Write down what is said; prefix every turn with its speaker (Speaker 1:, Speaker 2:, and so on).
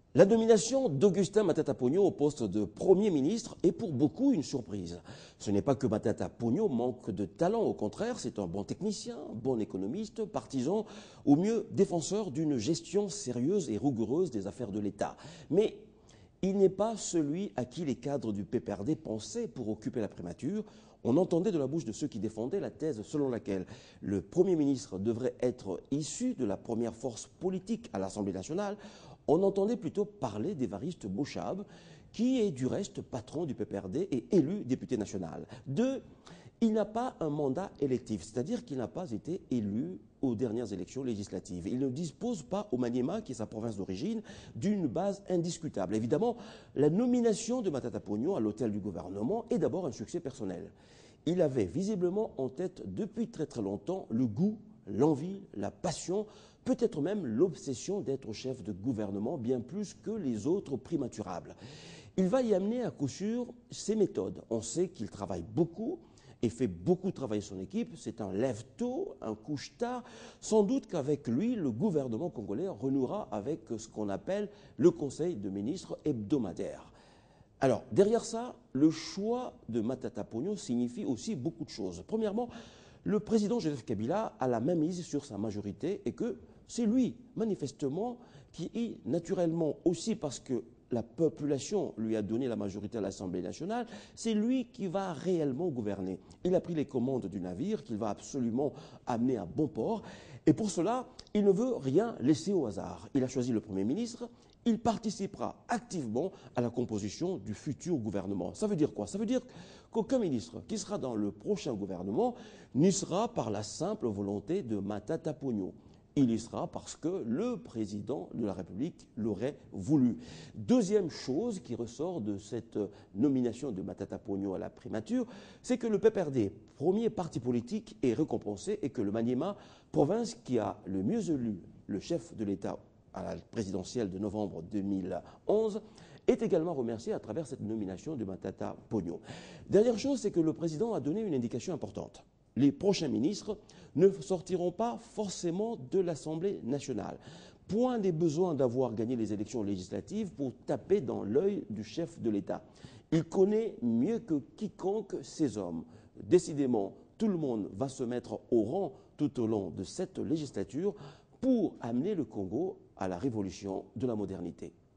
Speaker 1: La nomination d'Augustin Matata Ponyo au poste de Premier ministre est pour beaucoup une surprise. Ce n'est pas que Matata Ponyo manque de talent, au contraire, c'est un bon technicien, bon économiste, partisan, au mieux défenseur d'une gestion sérieuse et rigoureuse des affaires de l'État. Mais il n'est pas celui à qui les cadres du PPRD pensaient pour occuper la primature. On entendait de la bouche de ceux qui défendaient la thèse selon laquelle le Premier ministre devrait être issu de la première force politique à l'Assemblée nationale. On entendait plutôt parler d'Évariste Bochab, qui est du reste patron du PPRD et élu député national. Deux, il n'a pas un mandat électif, c'est-à-dire qu'il n'a pas été élu aux dernières élections législatives. Il ne dispose pas au Maniema, qui est sa province d'origine, d'une base indiscutable. Évidemment, la nomination de Matata Ponyo à l'hôtel du gouvernement est d'abord un succès personnel. Il avait visiblement en tête depuis très très longtemps le goût, l'envie, la passion, peut-être même l'obsession d'être chef de gouvernement, bien plus que les autres primaturables. Il va y amener à coup sûr ses méthodes. On sait qu'il travaille beaucoup et fait beaucoup travailler son équipe. C'est un lève-tôt, un couche-tard. Sans doute qu'avec lui, le gouvernement congolais renouera avec ce qu'on appelle le Conseil de ministres hebdomadaire. Alors, derrière ça, le choix de Matata Ponyo signifie aussi beaucoup de choses. Premièrement, le président Joseph Kabila a la même mise sur sa majorité et que c'est lui, manifestement, qui est naturellement aussi parce que la population lui a donné la majorité à l'Assemblée nationale, c'est lui qui va réellement gouverner. Il a pris les commandes du navire qu'il va absolument amener à bon port. Et pour cela, il ne veut rien laisser au hasard. Il a choisi le Premier ministre. Il participera activement à la composition du futur gouvernement. Ça veut dire quoi? Ça veut dire qu'aucun ministre qui sera dans le prochain gouvernement n'y sera par la simple volonté de Matata Ponyo. Il y sera parce que le président de la République l'aurait voulu. Deuxième chose qui ressort de cette nomination de Matata Ponyo à la primature, c'est que le PPRD, premier parti politique, est récompensé et que le Maniema, province qui a le mieux élu le chef de l'État à la présidentielle de novembre 2011, est également remercié à travers cette nomination de Matata Ponyo. Dernière chose, c'est que le président a donné une indication importante. Les prochains ministres ne sortiront pas forcément de l'Assemblée nationale. Point des besoins d'avoir gagné les élections législatives pour taper dans l'œil du chef de l'État. Il connaît mieux que quiconque ces hommes. Décidément, tout le monde va se mettre au rang tout au long de cette législature pour amener le Congo à la révolution de la modernité.